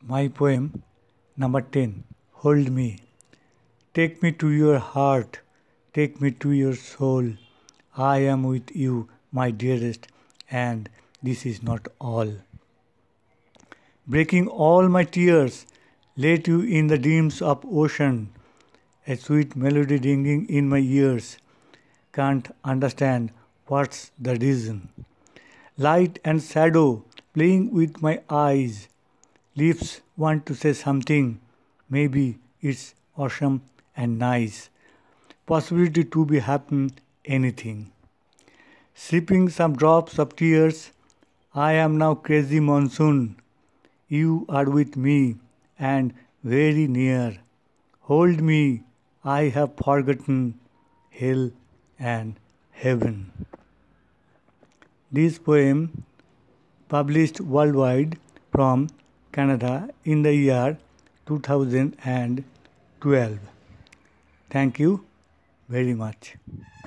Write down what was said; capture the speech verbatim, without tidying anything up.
My poem number ten, Hold Me. Take me to your heart, take me to your soul. I am with you, my dearest, and this is not all. Breaking all my tears, let you in the dreams of ocean, a sweet melody ringing in my ears. Can't understand what's the reason. Light and shadow playing with my eyes. Lips want to say something. Maybe it's awesome and nice. Possibility to be happen anything. Sipping some drops of tears. I am now crazy monsoon. You are with me and very near. Hold me. I have forgotten hell and heaven. This poem published worldwide from Canada in the year two thousand twelve. Thank you very much.